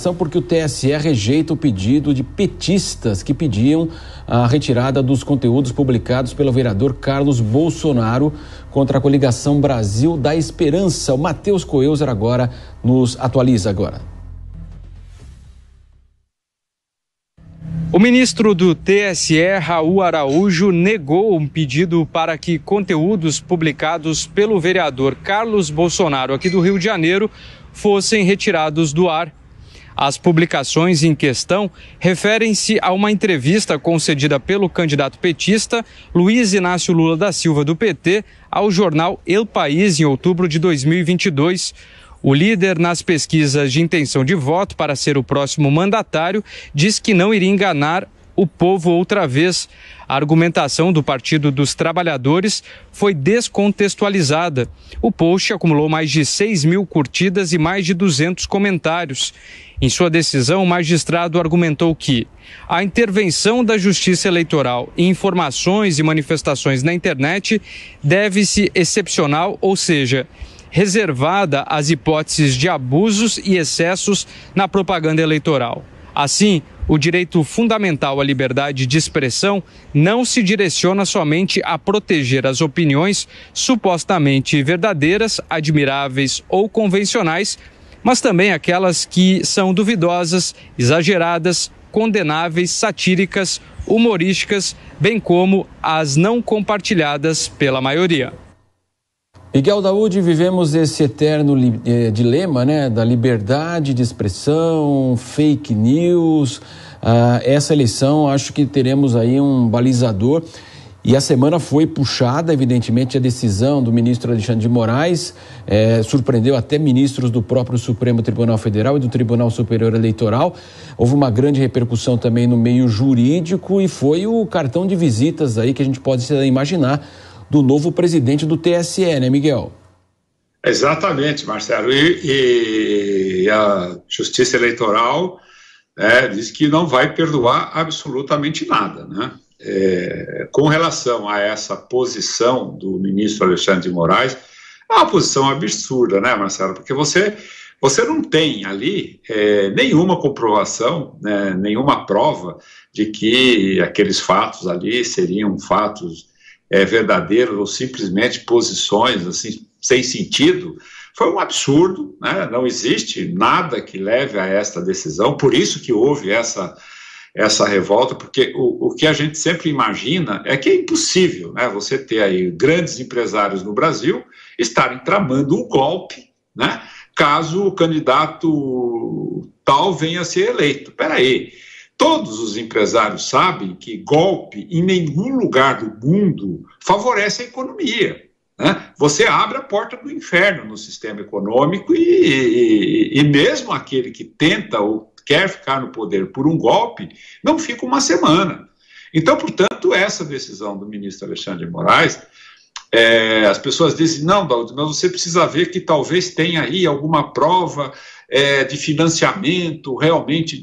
manifestação porque o TSE rejeita o pedido de petistas que pediam a retirada dos conteúdos publicados pelo vereador Carlos Bolsonaro contra a coligação Brasil da Esperança. O Matheus Coelzer agora nos atualiza agora. O ministro do TSE, Raul Araújo, negou um pedido para que conteúdos publicados pelo vereador Carlos Bolsonaro aqui do Rio de Janeiro fossem retirados do ar. As publicações em questão referem-se a uma entrevista concedida pelo candidato petista Luiz Inácio Lula da Silva, do PT, ao jornal El País, em outubro de 2022. O líder nas pesquisas de intenção de voto para ser o próximo mandatário diz que não iria enganar o povo outra vez. A argumentação do Partido dos Trabalhadores foi descontextualizada. O post acumulou mais de 6 mil curtidas e mais de 200 comentários. Em sua decisão, o magistrado argumentou que a intervenção da Justiça Eleitoral em informações e manifestações na internet deve-se excepcional, ou seja, reservada às hipóteses de abusos e excessos na propaganda eleitoral. Assim, o direito fundamental à liberdade de expressão não se direciona somente a proteger as opiniões supostamente verdadeiras, admiráveis ou convencionais, mas também aquelas que são duvidosas, exageradas, condenáveis, satíricas, humorísticas, bem como as não compartilhadas pela maioria. Miguel Daúde, vivemos esse eterno dilema, né, da liberdade de expressão, fake news. Essa eleição, acho que teremos aí um balizador. E a semana foi puxada, evidentemente, a decisão do ministro Alexandre de Moraes, surpreendeu até ministros do próprio Supremo Tribunal Federal e do Tribunal Superior Eleitoral. Houve uma grande repercussão também no meio jurídico e foi o cartão de visitas aí que a gente pode imaginar do novo presidente do TSE, né, Miguel? Exatamente, Marcelo. E a Justiça Eleitoral diz que não vai perdoar absolutamente nada, né? Com relação a essa posição do ministro Alexandre de Moraes, é uma posição absurda, né, Marcelo? Porque você não tem ali nenhuma comprovação, né, nenhuma prova de que aqueles fatos ali seriam fatos verdadeiros ou simplesmente posições assim, sem sentido. Foi um absurdo, né? Não existe nada que leve a esta decisão, por isso que houve essa revolta, porque o que a gente sempre imagina é que é impossível, né, você ter aí grandes empresários no Brasil estarem tramando um golpe, né, caso o candidato tal venha a ser eleito. Peraí, todos os empresários sabem que golpe em nenhum lugar do mundo favorece a economia, né? Você abre a porta do inferno no sistema econômico e mesmo aquele que tenta ou quer ficar no poder por um golpe, não fica uma semana. Então, portanto, essa decisão do ministro Alexandre de Moraes, as pessoas dizem, não, Daúde, mas você precisa ver que talvez tenha aí alguma prova de financiamento, realmente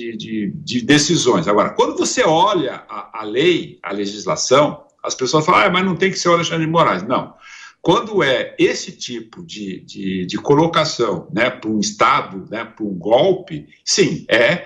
de decisões. Agora, quando você olha a lei, a legislação, as pessoas falam, mas não tem que ser o Alexandre de Moraes. Não. Quando é esse tipo de colocação, né, para um Estado, né, para um golpe, sim,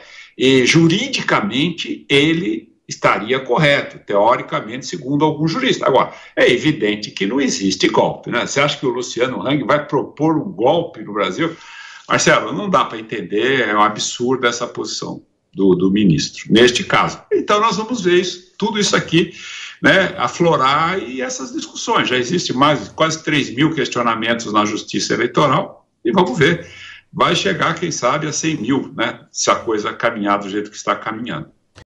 e juridicamente ele estaria correto, teoricamente, segundo algum jurista. Agora, é evidente que não existe golpe, né? Você acha que o Luciano Hang vai propor um golpe no Brasil? Marcelo, não dá para entender, é um absurdo essa posição do ministro, neste caso. Então nós vamos ver tudo isso aqui, né, aflorar e essas discussões. Já existem quase 3 mil questionamentos na Justiça Eleitoral e vamos ver, vai chegar, quem sabe, a 100 mil, né, se a coisa caminhar do jeito que está caminhando.